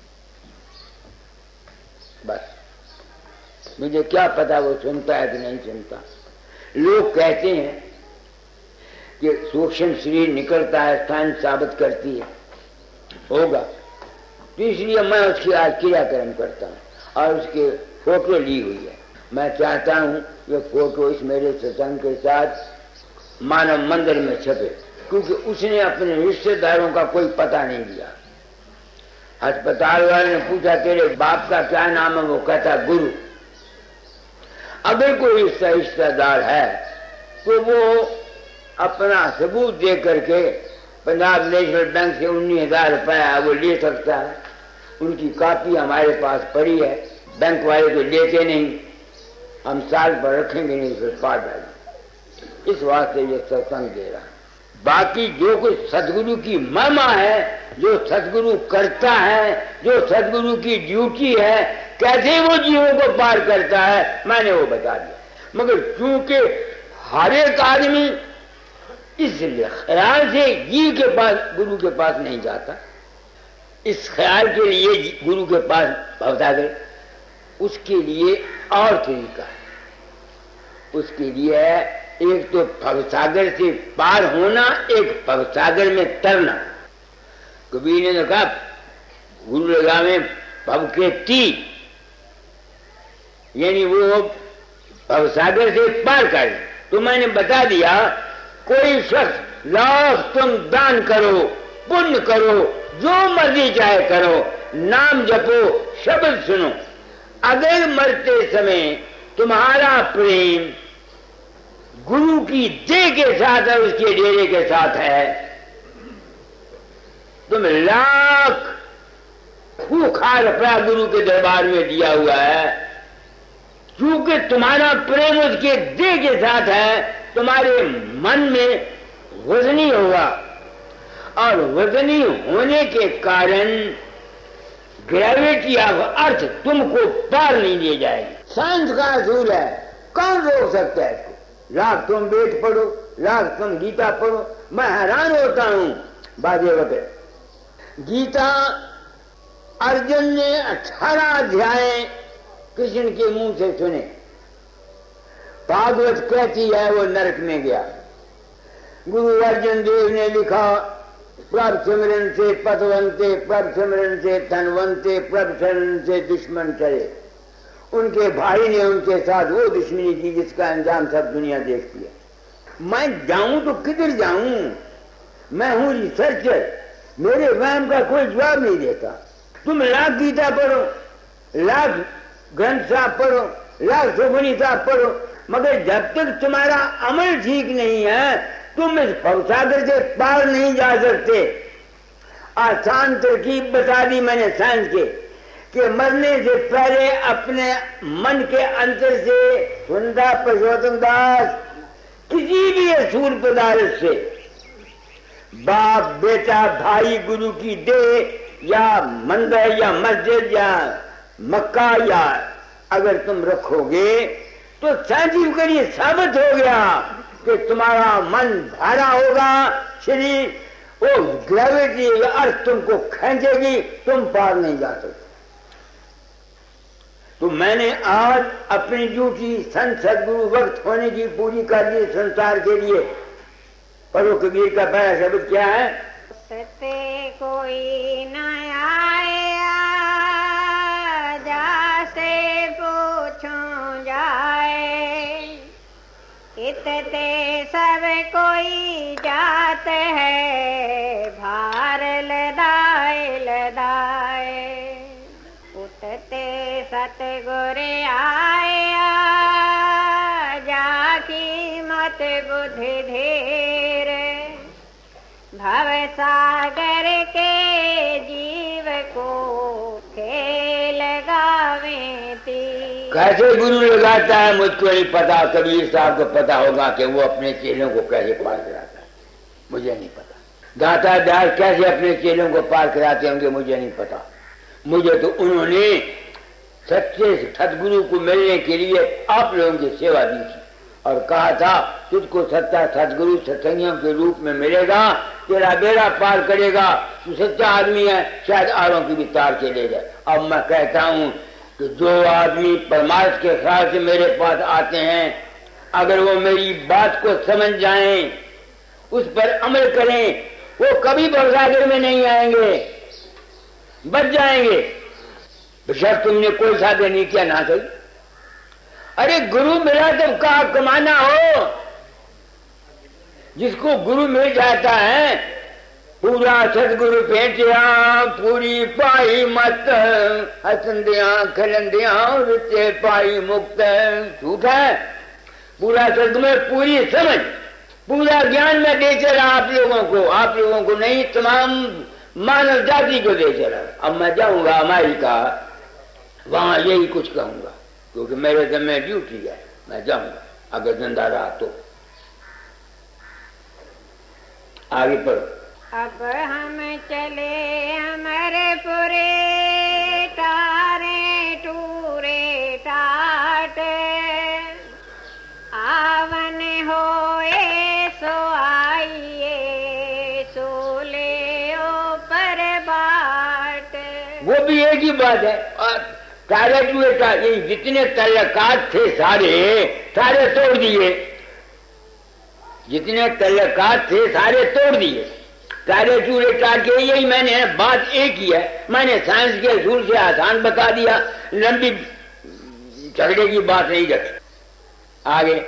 बस मुझे क्या पता वो सुनता है कि नहीं सुनता। लोग कहते हैं कि सूक्ष्म शरीर निकलता है, स्थान साबित करती है, होगा, तो इसलिए मैं उसकी आज क्रियाक्रम करता हूं और उसके फोटो ली हुई है। मैं चाहता हूं ये फोटो इस मेरे सत्संग के साथ मानव मंदिर में छपे, क्योंकि उसने अपने रिश्तेदारों का कोई पता नहीं दिया। अस्पताल वाले ने पूछा तेरे बाप का क्या नाम है? वो कहता गुरु। अगर कोई रिश्तेदार है तो वो अपना सबूत दे करके पंजाब नेशनल बैंक से 19,000 रुपया वो ले सकता है। उनकी कॉपी हमारे पास पड़ी है, बैंक वाले तो लेते नहीं, हम साल पर रखेंगे नहीं, फिर पार डालेंगे। इस वास्ते ये सत्संग दे रहा है। बाकी जो कुछ सदगुरु की महिमा है, जो सदगुरु करता है, जो सदगुरु की ड्यूटी है, कैसे वो जीवों को पार करता है, मैंने वो बता दिया। मगर चूंकि हर एक आदमी इस ख्याल से जीव के पास, गुरु के पास नहीं जाता, इस ख्याल के लिए गुरु के पास भवता गए, उसके लिए और तरीका है। उसके लिए एक तो भवसागर से पार होना, एक भवसागर में तरना। कबीर ने कहा गुरु लगा में भव के तीर, यानी वो भवसागर से पार कर। तो मैंने बता दिया, कोई शख्स लाख तुम दान करो, पुण्य करो, जो मर्जी चाहे करो, नाम जपो, शब्द सुनो, अगर मरते समय तुम्हारा प्रेम गुरु की देह के साथ है, उसके डेरे के साथ है, तुम लाख खूखा रुपया गुरु के दरबार में दिया हुआ है, क्योंकि तुम्हारा प्रेम उसके देह के साथ है, तुम्हारे मन में वजनी होगा और वजनी होने के कारण ग्रेविटी ऑफ अर्थ तुमको पार नहीं ले जाएगी। साइंस का असूल है, कौन रोक सकता है इसको? लाख तुम वेद पढ़ो, लाख तुम गीता पढ़ो, मैं हैरान होता हूं। बाजे वक्त गीता अर्जुन ने 18 अध्याय कृष्ण के मुंह से सुने, भागवत कहती है वो नरक में गया। गुरु अर्जुन देव ने लिखा, प्रभ सिमरन से पतवंते, प्रभ सिमरन से धनवंते, प्रभ सिमरन से दुश्मन करे। उनके भाई ने उनके साथ वो दुश्मनी की जिसका अंजाम सब दुनिया देखती है। मैं जाऊं तो किधर जाऊं? मैं हूं रिसर्चर, मेरे वहम का कोई जवाब नहीं देता। तुम लाख गीता पढ़ो, लाख ग्रंथ साहब पढ़ो, लाख सुखमनी साहब पढ़ो, मगर जब तक तुम्हारा अमल ठीक नहीं है, तुम इस भवसागर से पार नहीं जा सकते। आसान तरकीब बता दी मैंने साइंस के, कि मरने से पहले अपने मन के अंतर से, सुनता पुरुषोत्तम दास, किसी भी असूल पदार्थ से, बाप बेटा भाई गुरु की देह या मंदिर या मस्जिद या मक्का या अगर तुम रखोगे तो साइंटिफिकली साबित हो गया कि तुम्हारा मन भारा होगा, शरीर वो ग्रेविटी अर्थ तुमको खींचेगी, तुम पार नहीं जा सकते। तो मैंने आज अपनी ड्यूटी संत सदगुरु वक्त होने की पूरी कर दी संसार के लिए। पढ़ो कबीर का पहला शब्द क्या है? सते कोई न आया, जासे पूछूं जाए, इतते सब कोई जात है, भार लदाए लदाए, उतते सतगुर आया, जाकी मत बुद्धि धीर, भव सागर के जीव को खेल गावे तीर। कैसे गुरु लगाता है मुझको नहीं पता। कबीर साहब को पता होगा कि वो अपने चेलों को कैसे पार कराता है, मुझे नहीं पता। दाता दास कैसे अपने चेलों को पार कराते होंगे, मुझे नहीं पता। मुझे तो उन्होंने सच्चे सदगुरु को मिलने के लिए आप लोगों की सेवा दी थी और कहा था तुझको सच्चा सदगुरु सत्संगियों के रूप में मिलेगा, तेरा बेड़ा पार करेगा, तू सच्चा आदमी है, शायद आरों की भी तार के ले जाए। अब मैं कहता हूं कि जो आदमी परमार्थ के ख्याल से मेरे पास आते हैं, अगर वो मेरी बात को समझ जाएं, उस पर अमल करें, वो कभी भवसागर में नहीं आएंगे, बच जाएंगे। बेशक तुमने कोई साधन नहीं किया ना सही। अरे गुरु मिला तो कहा कमाना हो। जिसको गुरु मिल जाता है, पूरा सदगुरु भेटिया पूरी पाई मत, हसंदिया खलंदिया रुचे पाई मुक्त। झूठा है। पूरा सदगुरु में पूरी समझ, पूरा ज्ञान में दे चला आप लोगों को नहीं, तमाम मानव जाति को दे चला। अब मैं जाऊंगा अमेरिका, वहां यही कुछ कहूंगा, क्योंकि मेरे जिम्मे ड्यूटी है, मैं जाऊंगा अगर जिंदा रहा तो। आगे पढ़ो। अब हम चले अमरपुरे, तारे टूरे टाट, आवन होए सो आइए, सोले ऊपर बाट। वो भी एक ही बात है। तारे टूरे टाट, ये जितने तल्लकात थे सारे तोड़ दिए। जितने तल्लकात थे सारे तोड़ दिए, तारे टूरे टाट के। यही मैंने बात एक ही है, मैंने साइंस के असूल से आसान बता दिया, लंबी झगड़े की बात नहीं रखी। आगे।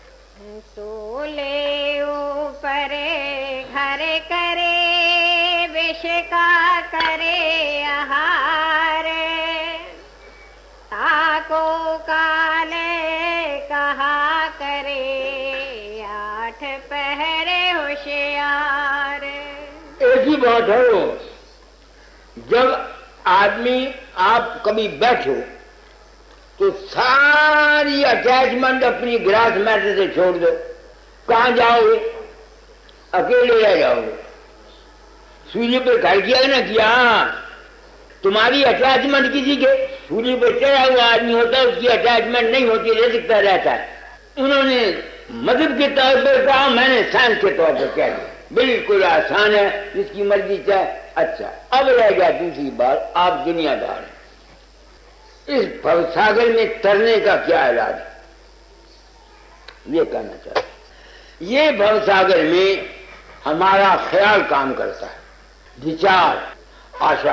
सोले ऊपर घर करे, विष का करे आहार, ताको काले कहा करे, 8 पहरे होशियार। एक ही बात है। जब आदमी आप कभी बैठो तो सारी अटैचमेंट अपनी ग्रास मैटर से छोड़ दो। कहां जाओगे? अकेले रह जाओगे। सूर्य पे घर किया ना किया, तुम्हारी अटैचमेंट किसी के सूर्य पे चढ़ा हुआ आदमी होता है, उसकी अटैचमेंट नहीं होती, रह सकता रहता है। उन्होंने मदद के तौर पर कहा, मैंने साइंस के तौर पर कह दिया। बिल्कुल आसान है, जिसकी मर्जी चाहे। अच्छा, अब रह गया दूसरी बात, आप दुनियादार हैं, इस भवसागर में तरने का क्या इलाज है, ये कहना चाहते। ये भवसागर में हमारा ख्याल काम करता है, विचार, आशा।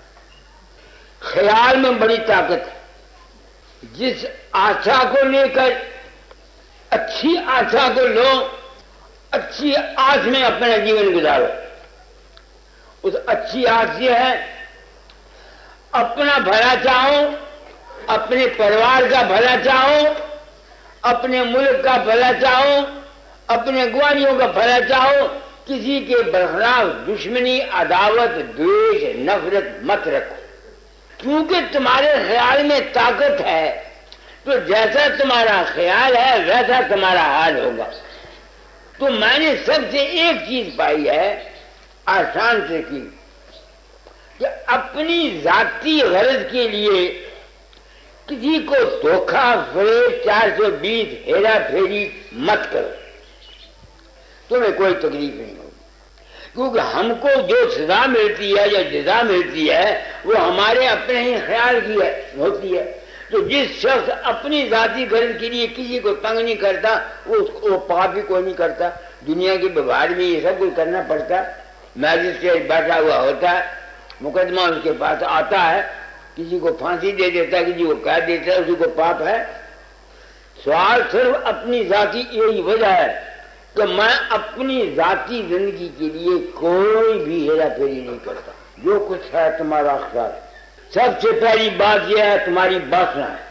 ख्याल में बड़ी ताकत है। जिस आशा को लेकर, अच्छी आशा को लो, अच्छी आस में अपना जीवन गुजारो। उस अच्छी आस ये है, अपना भला चाहो, अपने परिवार का भला चाहो, अपने मुल्क का भला चाहो, अपने ग्वालियों का भला चाहो। किसी के बरखलाफ दुश्मनी, अदावत, द्वेष, नफरत मत रखो, क्योंकि तुम्हारे ख्याल में ताकत है। तो जैसा तुम्हारा ख्याल है वैसा तुम्हारा हाल होगा। तो मैंने सबसे एक चीज पाई है, आसान से की, कि अपनी जाती गरज के लिए किसी को धोखा, फरेब, 420 हेरा फेरी मत करो, तुम्हें कोई तकलीफ नहीं होगी। क्योंकि हमको जो सजा मिलती है या जजा मिलती है वो हमारे अपने ही ख्याल की होती है। तो जिस शख्स अपनी जाती गरज के लिए किसी को तंग नहीं करता, वो पाप ही कोई नहीं करता। दुनिया के व्यवहार में ये सब कुछ करना पड़ता है। मैजिस्ट्रेट बैठा हुआ होता है, मुकदमा उसके पास आता है, किसी को फांसी दे देता है, किसी को कैद देता है, उसी को पाप है। सवाल सिर्फ अपनी जाती यही वजह है कि मैं अपनी जाती जिंदगी के लिए कोई भी हेरा फेरी नहीं करता। जो कुछ है तुम्हारा ख्याल। सबसे पहली बात यह है, तुम्हारी वासना है।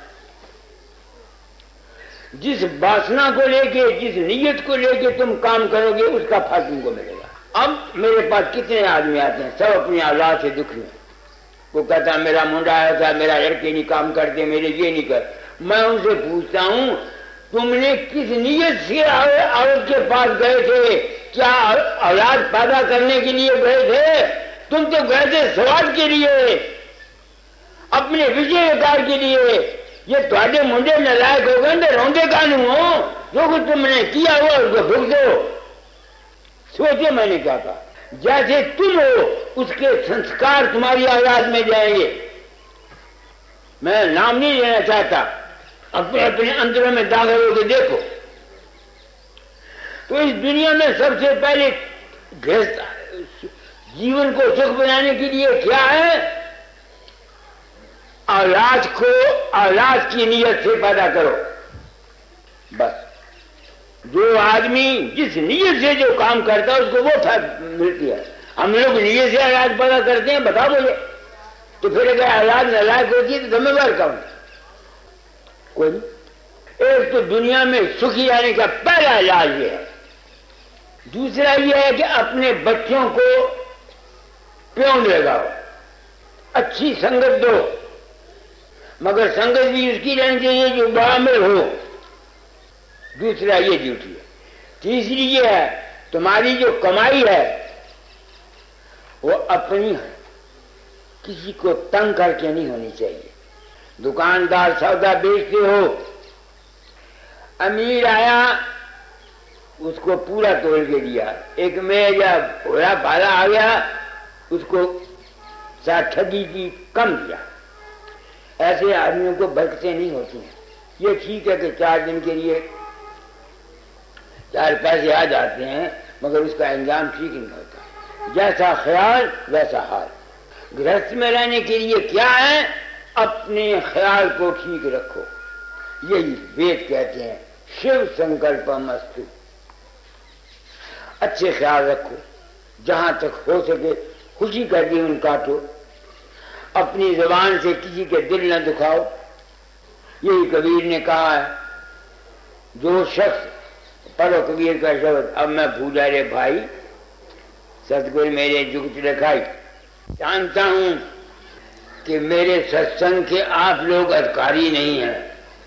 जिस वासना को लेके, जिस नीयत को लेके तुम काम करोगे, उसका फल तुमको मिलेगा। अब मेरे पास कितने आदमी आते हैं, सब अपनी औलाद से दुखी हैं। वो कहता है मेरा मुंडा आया था, मेरा लड़के नहीं काम करते, मेरे ये नहीं कर। मैं उनसे पूछता हूं, तुमने किस नियत से औरत के पास गए थे? क्या औलाद पैदा करने के लिए गए थे? तुम तो गए थे स्वाद के लिए, अपने विजयकार के लिए। ये तुम्हारे मुंडे नालायक हो गए तो रोंदे कानू हो, जो कुछ तुमने किया हुआ उसको भुग दो। सोचे मैंने क्या कहा, जैसे तुम हो उसके संस्कार तुम्हारी औलाद में जाएंगे। मैं नाम नहीं लेना चाहता, अपने अपने अंदरों में दाखिल होकर देखो। तो इस दुनिया में सबसे पहले जीवन को सुख बनाने के लिए क्या है? औलाद को औलाद की नीयत से पैदा करो। बस जो आदमी जिस नीयत से जो काम करता है उसको वो मिलती है। हम लोग नीयत से औलाद पैदा करते हैं, बताओ मुझे। तो फिर अगर औलाद नालायक होती है तो जिम्मेवार कौन? कोई नहीं। एक तो दुनिया में सुखी आने का पहला इलाज ये है। दूसरा ये है कि अपने बच्चों को प्योन लगाओ, अच्छी संगत दो, मगर संगत भी उसकी रहनी चाहिए जो बामिल हो। दूसरा ये ड्यूटी है। तीसरी ये है, तुम्हारी जो कमाई है वो अपनी है, किसी को तंग करके नहीं होनी चाहिए। दुकानदार सौदा बेचते हो, अमीर आया उसको पूरा तोड़ के दिया, एक में या भोला भाला आ गया उसको ठगी की कम दिया। ऐसे आदमियों को बरकतें नहीं होती हैं। ये ठीक है कि 4 दिन के लिए 4 पैसे आ जाते हैं, मगर उसका अंजाम ठीक नहीं होता। जैसा ख्याल वैसा हाल। गृहस्थ में रहने के लिए क्या है? अपने ख्याल को ठीक रखो। यही वेद कहते हैं, शिव संकल्पमस्तु। अच्छे ख्याल रखो, जहां तक हो सके खुशी का जीवन काटो, अपनी जुबान से किसी के दिल न दुखाओ। यही कबीर ने कहा है, जो शख्स पढ़ो कबीर का शब्द, अब मैं भूला रे भाई सतगुरु मेरे जुगत रखाई। जानता हूं कि मेरे सत्संग के आप लोग अधिकारी नहीं हैं,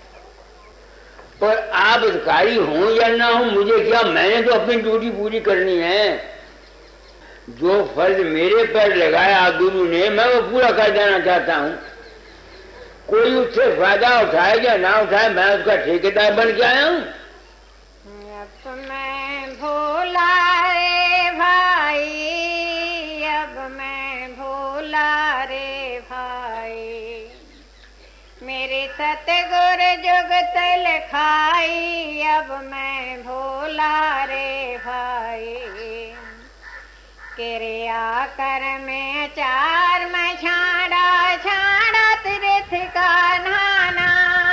पर आप अधिकारी हों या ना हो मुझे क्या, मैंने तो अपनी ड्यूटी पूरी करनी है। जो फर्ज मेरे पर लगाया गुरु ने, मैं वो पूरा कर देना चाहता हूं। कोई उससे फायदा उठाए या ना उठाए, मैं उसका ठेकेदार बन के आया हूं। अब मैं भोला रे भाई, अब मैं भोला रे भाई, मेरे सतगुर जुगत लिखाई, अब मैं भोला रे भाई। किरिया कर में 4 मैं छाड़ा छाड़ा तीर्थ का नहाना,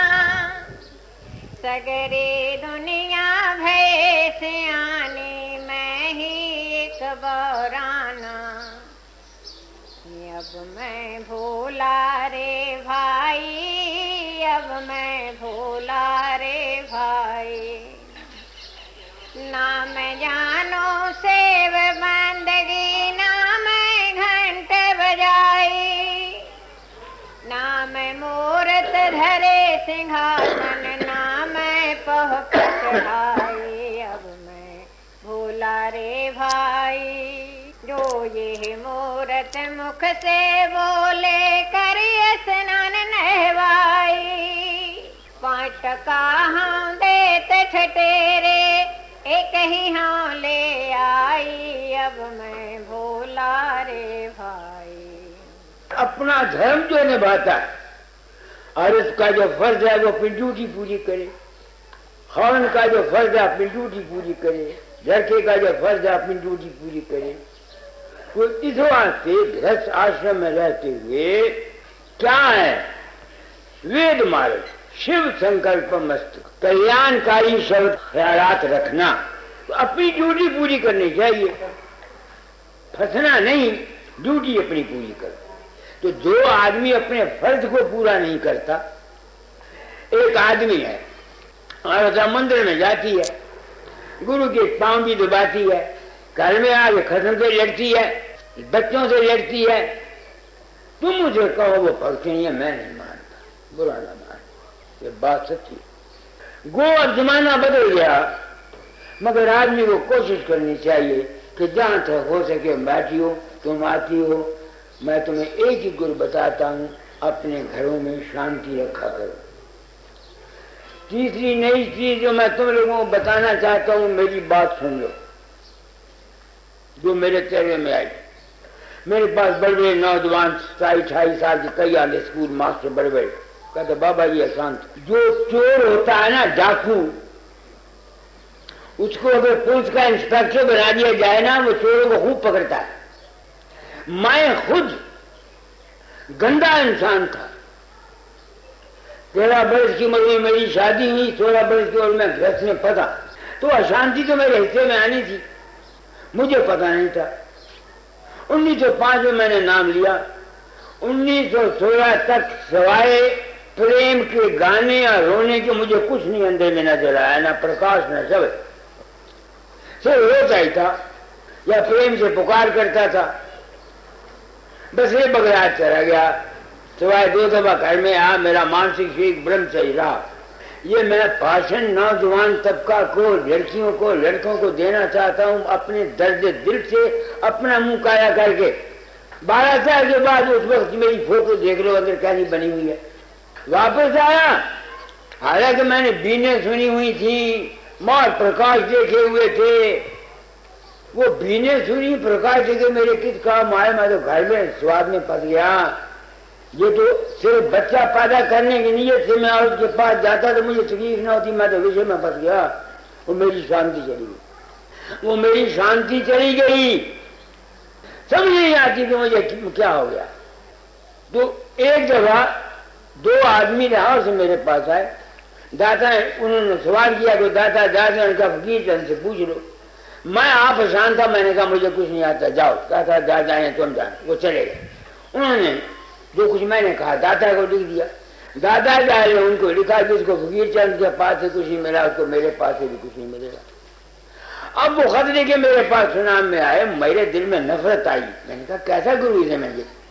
सगरे दुनिया भय से आने मैं ही एक बौराना। अब मैं भोला रे भाई, अब मैं भोला रे भाई। नाम जानो सेव बंदगी, नाम घंट बजाई, नाम मूरत धरे सिंहासन, नाम पह चढ़ाई। अब मैं भोला रे भाई, जो ये मूरत मुख से बोले करिए स्नान नहवाई। 5 टका हम देते ठटेरे, एक ही हाँ ले आई। अब मैं भोला रे भाई। अपना धर्म जो निभाता है और उसका जो फर्ज है वो अपनी ड्यूटी पूरी करे। खान का जो फर्ज है अपनी ड्यूटी पूरी करे, लड़के का जो फर्ज है अपनी ड्यूटी पूरी करे। तो इस वास्ते गृहस्थ आश्रम में रहते हुए क्या है? वेद मार्ग, शिव संकल्प मस्तु, कल्याणकारी शब्द ख्यालात रखना। तो अपनी ड्यूटी पूरी करनी चाहिए, फंसना नहीं, ड्यूटी अपनी पूरी करो। तो जो आदमी अपने फर्ज को पूरा नहीं करता, एक आदमी है और मंदिर में जाती है, गुरु के पांव भी दबाती है, घर में आके खत्म से लड़ती है, बच्चों से लड़ती है। तुम मुझे कहो वो भक्ति नहीं है, मैं नहीं मानता, बुरा ना मान। ये बात सच्ची। गो अब जमाना बदल गया, मगर आदमी को कोशिश करनी चाहिए कि जहां तक हो सके बैठियो, तुम आती हो, मैं तुम्हें एक ही गुरु बताता हूं, अपने घरों में शांति रखा करो। तीसरी नई चीज जो मैं तुम लोगों को बताना चाहता हूं, मेरी बात सुन लो, जो मेरे चेहरे में आई। मेरे पास बड़े बड़े नौजवान 27-28 साल के कई आधे स्कूल मास्टर बड़े बड़े कहते बाबा जी शांत। जो चोर होता है ना, डाकू, उसको अगर पुलिस का इंस्पेक्टर बना दिया जाए ना, वो चोरों को खूब पकड़ता है। मैं खुद गंदा इंसान था। 13 वर्ष की उम्र में मेरी शादी हुई, 16 वर्ष की उम्र में गृहस्थ में फंसा, तो अशांति तो मेरे हिस्से में आनी थी, मुझे पता नहीं था। 1905 में मैंने नाम लिया। 1916 तक सवाए प्रेम के गाने या रोने के मुझे कुछ नहीं अंधेरे में नजर आया, ना प्रकाश न शब्द। सिर्फ रोता ही था या प्रेम से पुकार करता था, बस ये बगैर चला गया। सिवाय 2 दफा घर में आया, मेरा मानसिक शरीर ब्रह्मचर्य रहा। ये मैं भाषण नौजवान तबका को, लड़कियों को, लड़कों को देना चाहता हूं, अपने दर्द दिल से, अपना मुंह काया करके। 12 साल के बाद उस वक्त मेरी फोटो देख लो अंदर कैसी बनी हुई है। वापस आया, हालांकि मैंने बीने सुनी हुई थी, मार प्रकाश देखे हुए थे। वो बीने सुनी प्रकाश देखे मेरे किस काम आए? मैं तो घर में स्वाद में फंस गया। ये तो सिर्फ बच्चा पैदा करने की नीयत से मैं उसके पास जाता तो मुझे तकलीफ ना होती, मैं तो विषय में फंस गया। वो मेरी शांति चली गई, वो मेरी शांति चली गई। समझ नहीं आती कि मुझे क्या हो गया। तो एक जगह 2 आदमी राह से मेरे पास आए। दाता उन्होंने सवाल किया कि दाता दादा उनका फकीर चंद से पूछ लो। मैं आप शांत था, मैंने कहा मुझे कुछ नहीं आता, जाओ दाता दादा है तुम जानो। वो चले गए। उन्होंने जो कुछ मैंने कहा दादा को लिख दिया। दादा ने उनको लिखा कि इसको फकीर चंद के पास से कुछ नहीं मिला, उसको मेरे पास से भी कुछ नहीं मिलेगा। अब वो खत लेके मेरे पास सुनाम में आए, मेरे दिल में नफरत आई। मैंने कहा कैसा गुरु इसे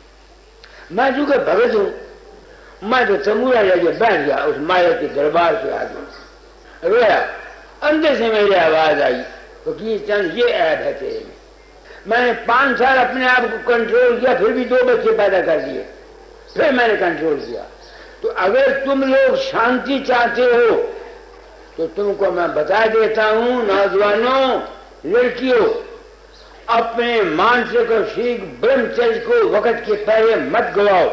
मैं चूंकि भगत हूं, मैं तो तंबूरा लेके बैठ गया उस माया के दरबार के आगे, रोया। अंदर से मेरी आवाज आई, फकीर चंद ये ऐब है तेरे में। मैंने 5 साल अपने आप को कंट्रोल किया, फिर भी 2 बच्चे पैदा कर दिए, फिर मैंने कंट्रोल किया। तो अगर तुम लोग शांति चाहते हो तो तुमको मैं बता देता हूं, नौजवानों, लड़कियों, अपने मानसिक और शीघ्र ब्रह्मचर्य को वक्त के पहले मत गवाओ।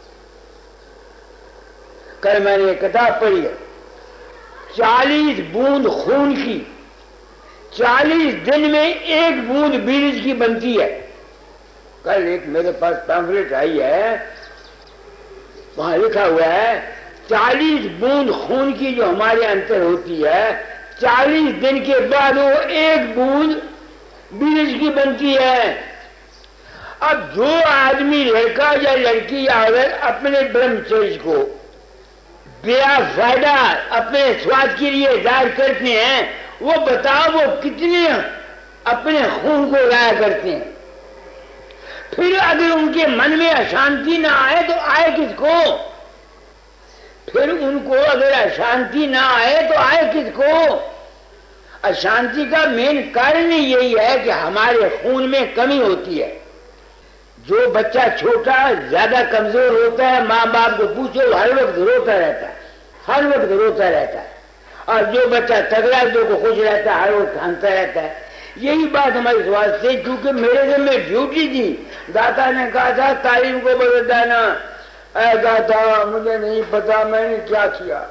कल मैंने एक किताब पढ़ी है, 40 बूंद खून की 40 दिन में 1 बूंद बीज की बनती है। कल एक मेरे पास पैम्फलेट आई है, वहां लिखा हुआ है 40 बूंद खून की जो हमारे अंदर होती है, 40 दिन के बाद वो 1 बूंद बीज की बनती है। अब जो आदमी, लड़का या लड़की या औरत अपने ब्रह्मचर्य को बेफायदा अपने स्वाद के लिए जाहिर करते हैं, वो बताओ वो कितने अपने खून को लाया करते हैं। फिर अगर उनके मन में अशांति ना आए तो आए किसको? फिर उनको अगर अशांति ना आए तो आए किसको? अशांति का मेन कारण यही है कि हमारे खून में कमी होती है। जो बच्चा छोटा ज्यादा कमजोर होता है, माँ बाप को पूछो, हर वक्त रोता रहता है, हर वक्त रोता रहता है। और जो बच्चा तगड़ा, जो को खुश रहता है, हर वक्त हंसता रहता है। यही बात हमारे स्वास्थ्य से, क्योंकि मेरे घर में ड्यूटी थी। दाता ने कहा था तालीम को बदल देना। दाता मुझे नहीं पता मैंने क्या किया,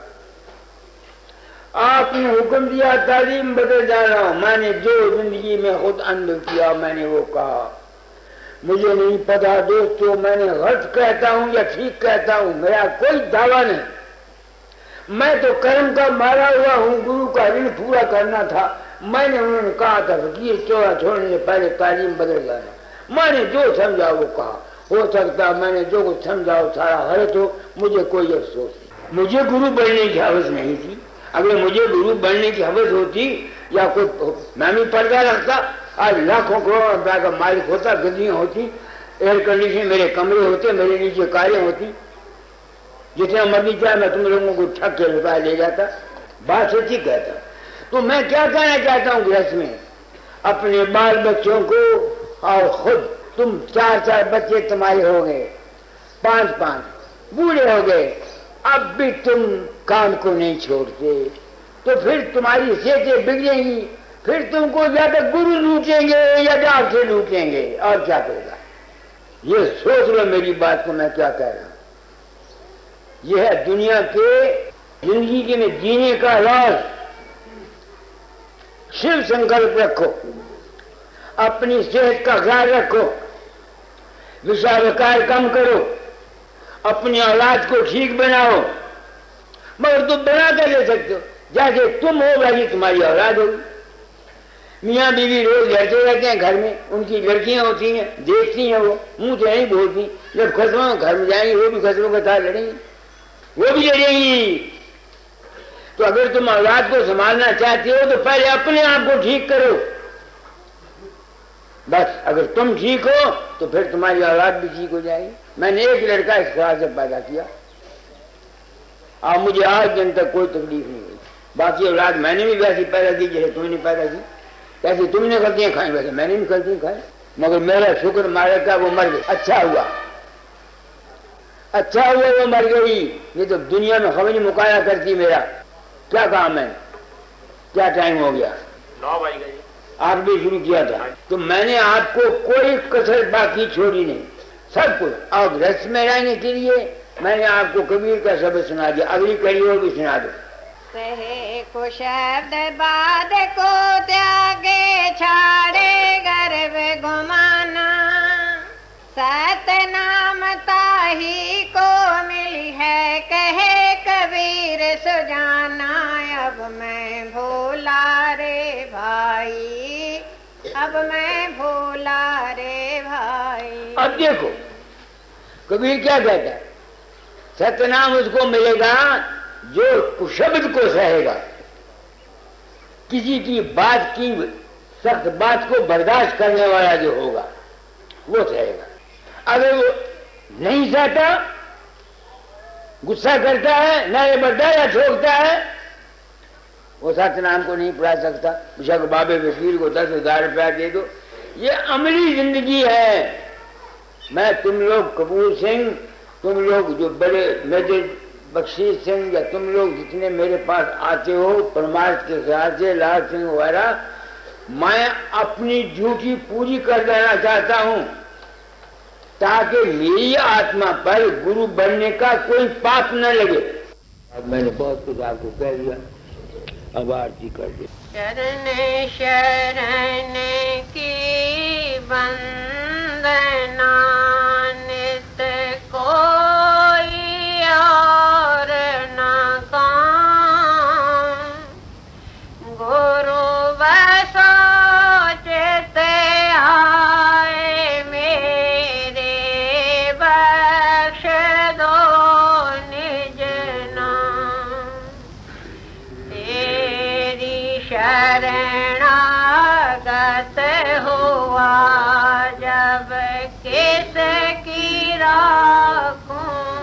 आपने हुक्म दिया तालीम बदल जाना। मैंने जो जिंदगी में खुद अनुभव किया मैंने वो कहा। मुझे नहीं पता दोस्तों, मैंने गलत कहता हूं या ठीक कहता हूं, मेरा कोई दावा नहीं। मैं तो कर्म का मारा हुआ हूं, गुरु का ऋण पूरा करना था। मैंने उन्होंने कहा था फकीर चौरा छोड़ने से पहले तालीम बदल जाना। मैंने जो समझा वो कहा। हो सकता मैंने जो कुछ समझा वो सारा गलत हो, मुझे कोई अफसोस नहीं। मुझे गुरु बनने की हवस नहीं थी। अगर मुझे गुरु बनने की हवस होती या कोई मैं भी पर्दा रखता, आज लाखों करोड़ों रुपया का मालिक होता, गद्दियां होती, एयर कंडीशन मेरे कमरे होते, मेरे नीचे कारें होती। जितना मर्जी चाहे मैं तुम लोगों को ठग के रुपया ले जाता, बात सच्ची कहता। तो मैं क्या कहना चाहता हूँ गृहस्थ में, अपने बाल बच्चों को और खुद, तुम 4-4 बच्चे तुम्हारे हो गए, 5-5 बूढ़े हो गए, अब भी तुम काम को नहीं छोड़ते, तो फिर तुम्हारी सेहतें बिगड़ेंगी, फिर तुमको या तो गुरु लूटेंगे या डॉक्टर लूटेंगे, और क्या करेगा। ये सोच लो मेरी बात को मैं क्या कह रहा हूं। यह है दुनिया के जिंदगी में जीने का राज। शिव संकल्प रखो, अपनी सेहत का ख्याल रखो, विषाकार कम करो, अपनी औलाद को ठीक बनाओ, मगर तुम बना कर ले सकते हो, जैसे तुम हो वैसी तुम्हारी औलाद होगी। मियाँ बीवी रोज लड़ते रहते हैं घर में, उनकी लड़कियां होती हैं, देखती हैं, वो मुंह से नहीं बोलती, जब खसमों घर में जाएंगी वो भी खसमों के साथ लड़ेंगी, वो भी लड़ेंगी। तो अगर तुम औलाद को संभालना चाहते हो तो पहले अपने आप को ठीक करो, बस। अगर तुम ठीक हो तो फिर तुम्हारी औलाद भी ठीक हो जाएगी। मैंने एक लड़का इस तरह से पैदा किया और मुझे आज दिन तक कोई तकलीफ नहीं हुई। बाकी औलाद मैंने भी वैसी पैदा की जैसे तुमने पैदा की, कैसे तुमने गलतियां खाई वैसे मैंने भी गलतियां खाई, मगर मेरा शुक्र मारे का वो मर गई। अच्छा हुआ वो मर गई, ये तो दुनिया में खबर मुकाया करती। मेरा क्या काम है, क्या टाइम हो गया, 9 बज गए। आप भी शुरू किया था, तो मैंने आपको कोई कसर बाकी छोड़ी नहीं, सब कुछ। और गृहस्थ में रहने के लिए मैंने आपको कबीर का शब्द सुना दिया, अगली कड़ी वो भी सुना दो। कहे को शब्द बाद को त्यागे छाड़े गर्व गुमाना, सतनाम ताही को मिली है कहे कबीर सुजाना। अब मैं भोला रे भाई, अब मैं भोला रे भाई। अब देखो कबीर क्या कहता है, सतनाम उसको मिलेगा जो शब्द को सहेगा, किसी की बात की सख्त बात को बर्दाश्त करने वाला जो होगा वो सहेगा। अगर वो नहीं सहता, गुस्सा करता है, ना ये बर्दाश्त ठोकता है, वो सतनाम को नहीं पढ़ा सकता। बेशक बाबे वकील को 10,000 रुपया दे दो, ये अमली जिंदगी है। मैं तुम लोग कपूर सिंह, तुम लोग जो बड़े मेजर बख्शीश सिंह, या तुम लोग जितने मेरे पास आते हो परमार्थ के ख्याल से, लाल सिंह वगैरह, मैं अपनी ड्यूटी पूरी कर देना चाहता हूं ताकि मेरी आत्मा पर गुरु बनने का कोई पाप न लगे। अब मैंने बहुत कुछ आपको कह दिया, अब आरती कर दे। शरण शरण की वंदना नित कोई और न काम, गुरु बसो चित आए मेरे, बख्श दो निज नाम। तेरी शरणागत हुआ जब किस की राखूं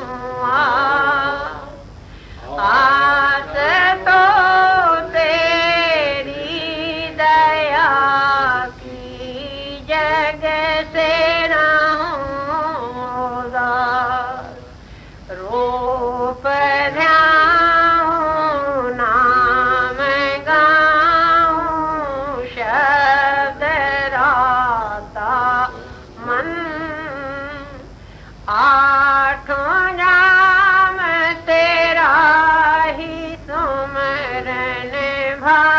आस, तो तेरी दया की जग से रहूं उदास। रूप ध्याऊं नाम गाऊं, शब्द राता मन, आठों जाम तेरा ही सुमरन भा